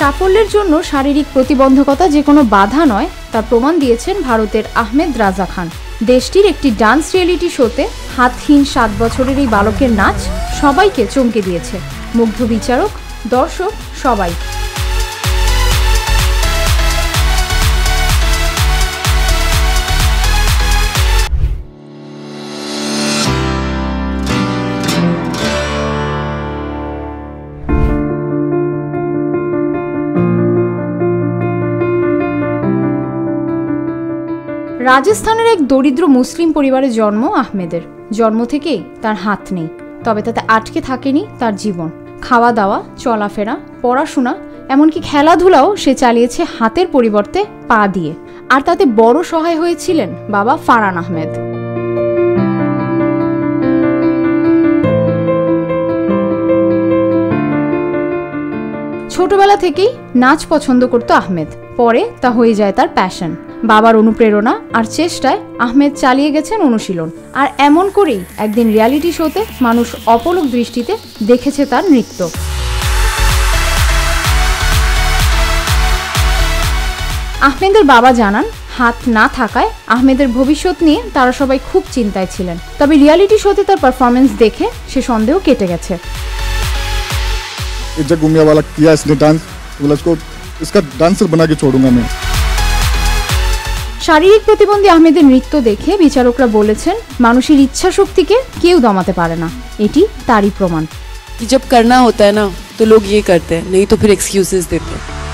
সাফল্যের জন্য শারীরিক প্রতিবন্ধকতা যে কোনো বাধা নয় তার প্রমাণ দিয়েছেন ভারতের আহমেদ রাজা খান। দেশটির একটি ডান্স রিয়েলিটি শোতে হাতহীন 7 বছরের এই বালকের নাচ সবাইকে চমকে দিয়েছে। মুগ্ধ বিচারক, দর্শক সবাই। রাজস্থানের এক দরিদ্র মুসলিম পরিবারে জন্ম আহমেদের। জন্ম থেকেই তার হাত নেই, তবে তাতে আটকে থাকেনি তার জীবন। খাওয়া দাওয়া, চলাফেরা, পড়াশোনা, এমনকি খেলাধুলাও সে চালিয়েছে হাতের পরিবর্তে পা দিয়ে। আর তাতে বড় সহায় হয়েছিলেন বাবা ফারহান আহমেদ। ছোটবেলা থেকেই নাচ পছন্দ করত আহমেদ, পরে তা হয়ে যায় তার প্যাশন। বাবার অনুপ্রেরণা আর চেষ্টায় আহমেদ চালিয়ে গেছেন অনুশীলন। আর এমন করেই একদিন রিয়ালিটি শোতে মানুষ অপলক দৃষ্টিতে দেখেছে তার নৃত্য। আহমেদের বাবা জানান, হাত না থাকায় আহমেদের ভবিষ্যৎ নিয়ে তারা সবাই খুব চিন্তায় ছিলেন। তবে রিয়ালিটি শোতে তার পারফরমেন্স দেখে সে সন্দেহ কেটে গেছে। শারীরিক প্রতিবন্ধী আহমেদের নৃত্য দেখে বিচারকরা বলেছেন, মানুষের ইচ্ছা শক্তিকে কেউ দমাতে পারে না। এটি তারই প্রমাণ। जब करना होता है ना तो लोग ये करते हैं, नहीं तो फिर एक्सक्यूजेस देते हैं।